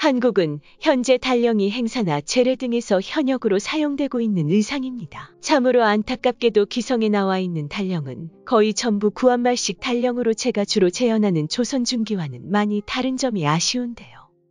한국은 현재 달령이 행사나 제례 등에서 현역으로 사용되고 있는 의상입니다. 참으로 안타깝게도 기성에 나와 있는 달령은 거의 전부 구한말식 달령으로 제가 주로 재현하는 조선 중기와는 많이 다른 점이 아쉬운데요.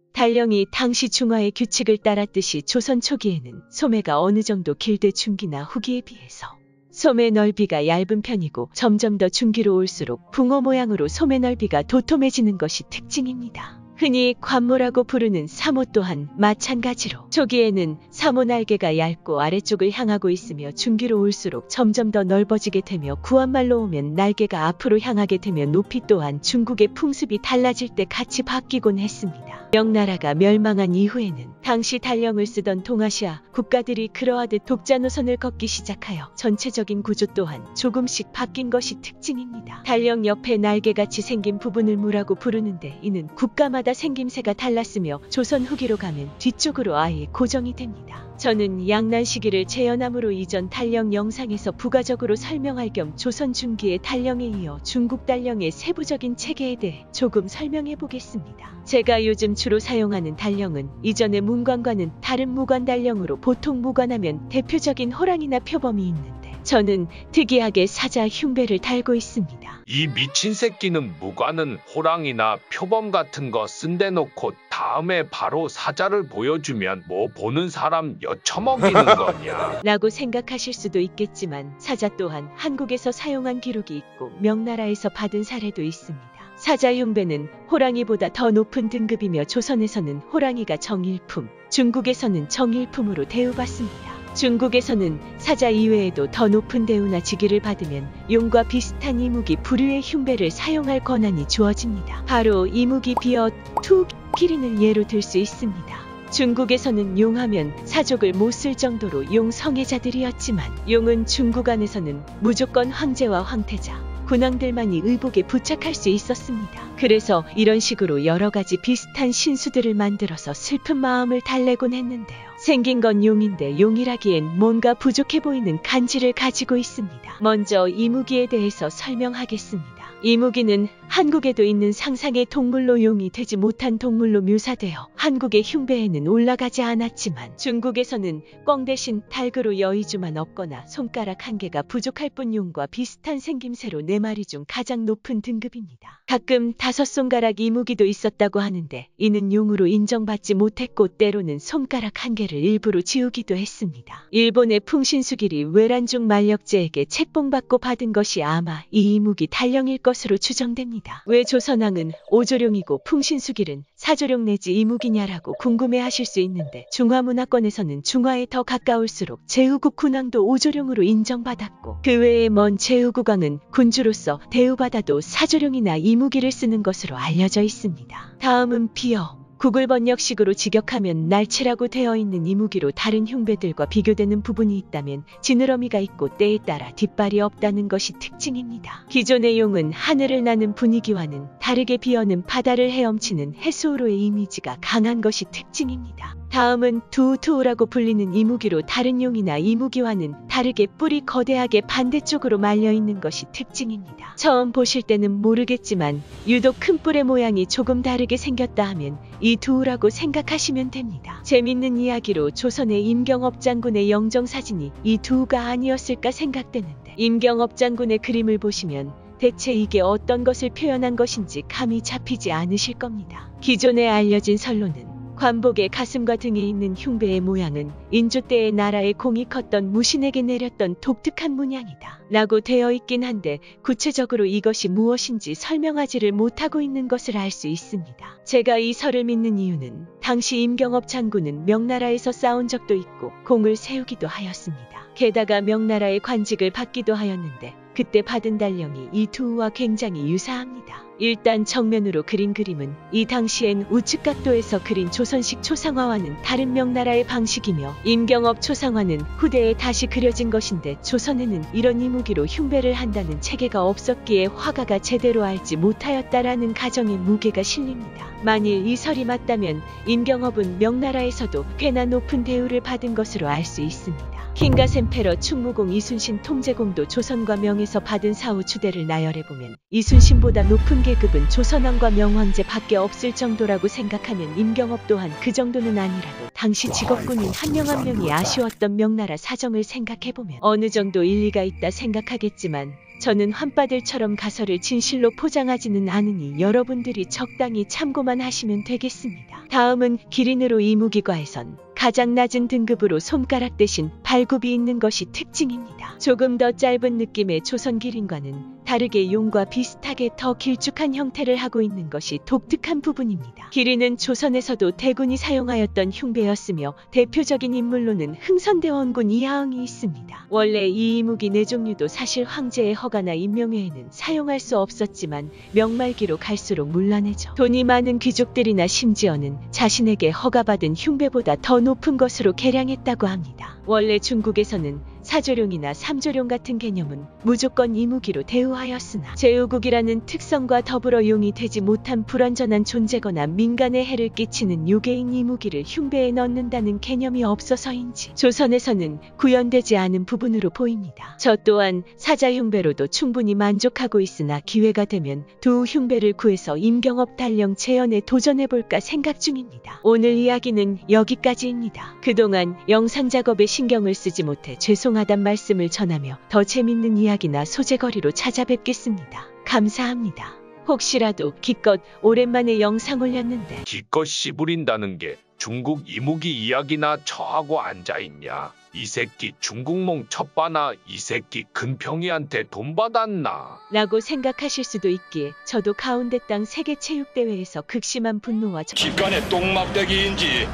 달령이 당시 중화의 규칙을 따랐듯이 조선 초기에는 소매가 어느 정도 길되 중기나 후기에 비해서 소매 넓이가 얇은 편이고 점점 더 중기로 올수록 붕어 모양으로 소매 넓이가 도톰해지는 것이 특징입니다. 흔히 관모라고 부르는 사모 또한 마찬가지로 초기에는 사모 날개가 얇고 아래쪽을 향하고 있으며 중기로 올수록 점점 더 넓어지게 되며 구한말로 오면 날개가 앞으로 향하게 되며 높이 또한 중국의 풍습이 달라질 때 같이 바뀌곤 했습니다. 명나라가 멸망한 이후에는 당시 달령을 쓰던 동아시아 국가들이 그러하듯 독자 노선을 걷기 시작하여 전체적인 구조 또한 조금씩 바뀐 것이 특징입니다. 달령 옆에 날개같이 생긴 부분을 무라고 부르는데 이는 국가마다 생김새가 달랐으며 조선 후기로 가면 뒤쪽으로 아예 고정이 됩니다. 저는 양난 시기를 재현함으로 이전 달령 영상에서 부가적으로 설명할 겸 조선 중기의 달령에 이어 중국 달령의 세부적인 체계에 대해 조금 설명해 보겠습니다. 제가 요즘 주로 사용하는 달령은 이전의 문관과는 다른 무관 달령으로 보통 무관하면 대표적인 호랑이나 표범이 있는데 저는 특이하게 사자 흉배를 달고 있습니다. 이 미친 새끼는 무관은 호랑이나 표범 같은 거 쓴데 놓고 다음에 바로 사자를 보여주면 뭐 보는 사람 여쳐먹이는 거냐 라고 생각하실 수도 있겠지만 사자 또한 한국에서 사용한 기록이 있고 명나라에서 받은 사례도 있습니다. 사자 흉배는 호랑이보다 더 높은 등급이며 조선에서는 호랑이가 정일품, 중국에서는 정일품으로 대우받습니다. 중국에서는 사자 이외에도 더 높은 대우나 직위를 받으면 용과 비슷한 이무기 부류의 흉배를 사용할 권한이 주어집니다. 바로 이무기 비어 투 기린을 예로 들 수 있습니다. 중국에서는 용하면 사족을 못 쓸 정도로 용 성애자들이었지만 용은 중국 안에서는 무조건 황제와 황태자, 군왕들만이 의복에 부착할 수 있었습니다. 그래서 이런 식으로 여러 가지 비슷한 신수들을 만들어서 슬픈 마음을 달래곤 했는데요. 생긴 건 용인데 용이라기엔 뭔가 부족해 보이는 간지를 가지고 있습니다. 먼저 이무기에 대해서 설명하겠습니다. 이무기는 한국에도 있는 상상의 동물로 용이 되지 못한 동물로 묘사되어 한국의 흉배에는 올라가지 않았지만 중국에서는 꿩 대신 달그로 여의주만 없거나 손가락 한 개가 부족할 뿐 용과 비슷한 생김새로 4마리 중 가장 높은 등급입니다. 가끔 5손가락 이무기도 있었다고 하는데 이는 용으로 인정받지 못했고 때로는 손가락 한 개를 일부러 지우기도 했습니다. 일본의 풍신수길이 외란중 만력제에게 책봉받고 받은 것이 아마 이 이무기 달령일 것으로 추정됩니다. 왜 조선왕은 오조룡이고 풍신수길은 사조룡 내지 이무기냐라고 궁금해하실 수 있는데 중화문화권에서는 중화에 더 가까울수록 제후국 군왕도 오조룡으로 인정받았고 그 외에 먼 제후국왕은 군주로서 대우받아도 사조룡이나 이무기를 쓰는 것으로 알려져 있습니다. 다음은 비어. 구글 번역식으로 직역하면 날치라고 되어 있는 이무기로 다른 흉배들과 비교되는 부분이 있다면 지느러미가 있고 때에 따라 뒷발이 없다는 것이 특징입니다. 기존의 용은 하늘을 나는 분위기와는 다르게 비어는 바다를 헤엄치는 해수우로의 이미지가 강한 것이 특징입니다. 다음은 두우투우라고 불리는 이무기로 다른 용이나 이무기와는 다르게 뿔이 거대하게 반대쪽으로 말려있는 것이 특징입니다. 처음 보실 때는 모르겠지만 유독 큰 뿔의 모양이 조금 다르게 생겼다 하면 이 두우라고 생각하시면 됩니다. 재밌는 이야기로 조선의 임경업 장군의 영정사진이 이 두우가 아니었을까 생각되는데 임경업 장군의 그림을 보시면 대체 이게 어떤 것을 표현한 것인지 감이 잡히지 않으실 겁니다. 기존에 알려진 설로는 관복의 가슴과 등에 있는 흉배의 모양은 인조 때의 나라의 공이 컸던 무신에게 내렸던 독특한 문양이다 라고 되어 있긴 한데 구체적으로 이것이 무엇인지 설명하지를 못하고 있는 것을 알 수 있습니다. 제가 이 설을 믿는 이유는 당시 임경업 장군은 명나라에서 싸운 적도 있고 공을 세우기도 하였습니다. 게다가 명나라의 관직을 받기도 하였는데 그때 받은 달령이 이 두우와 굉장히 유사합니다. 일단 정면으로 그린 그림은 이 당시엔 우측 각도에서 그린 조선식 초상화와는 다른 명나라의 방식이며 임경업 초상화는 후대에 다시 그려진 것인데 조선에는 이런 이무기로 흉배를 한다는 체계가 없었기에 화가가 제대로 알지 못하였다라는 가정의 무게가 실립니다. 만일 이 설이 맞다면 임경업은 명나라에서도 꽤나 높은 대우를 받은 것으로 알 수 있습니다. 킹갓 엠페러 충무공 이순신 통제공도 조선과 명에서 받은 사후 추대를 나열해보면 이순신보다 높은 계급은 조선왕과 명황제 밖에 없을 정도라고 생각하면 임경업 또한 그 정도는 아니라도 당시 직업군인 한 명 한 명이 아쉬웠던 명나라 사정을 생각해보면 어느 정도 일리가 있다 생각하겠지만 저는 환빠들처럼 가설을 진실로 포장하지는 않으니 여러분들이 적당히 참고만 하시면 되겠습니다. 다음은 기린으로 이무기과에선 가장 낮은 등급으로 손가락 대신 발굽이 있는 것이 특징입니다. 조금 더 짧은 느낌의 조선 기린과는 다르게 용과 비슷하게 더 길쭉한 형태를 하고 있는 것이 독특한 부분입니다. 기린은 조선에서도 대군이 사용하였던 흉배였으며 대표적인 인물로는 흥선대원군 이하응이 있습니다. 원래 이 이무기 네 종류도 사실 황제의 허가나 임명회에는 사용할 수 없었지만 명말기로 갈수록 문란해져 돈이 많은 귀족들이나 심지어는 자신에게 허가받은 흉배보다 더 높은 것으로 개량했다고 합니다. 원래 중국에서는 사조룡이나 삼조룡 같은 개념은 무조건 이무기로 대우하였으나 제후국이라는 특성과 더불어 용이 되지 못한 불완전한 존재거나 민간에 해를 끼치는 요괴인 이무기를 흉배에 넣는다는 개념이 없어서인지 조선에서는 구현되지 않은 부분으로 보입니다. 저 또한 사자 흉배로도 충분히 만족하고 있으나 기회가 되면 두 흉배를 구해서 임경업 달령 재현에 도전해볼까 생각 중입니다. 오늘 이야기는 여기까지입니다. 그동안 영상 작업에 신경을 쓰지 못해 죄송하단 말씀을 전하며 더 재밌는 이야기나 소재거리로 찾아뵙겠습니다. 감사합니다. 혹시라도 기껏 오랜만에 영상 올렸는데 기껏 씨부린다는 게 중국 이무기 이야기나 처하고 앉아있냐. 이 새끼 중국몽 첩바나 이 새끼 근평이한테 돈 받았나 라고 생각하실 수도 있기에 저도 가운데 땅 세계체육대회에서 극심한 분노와 집간의 똥막대기인지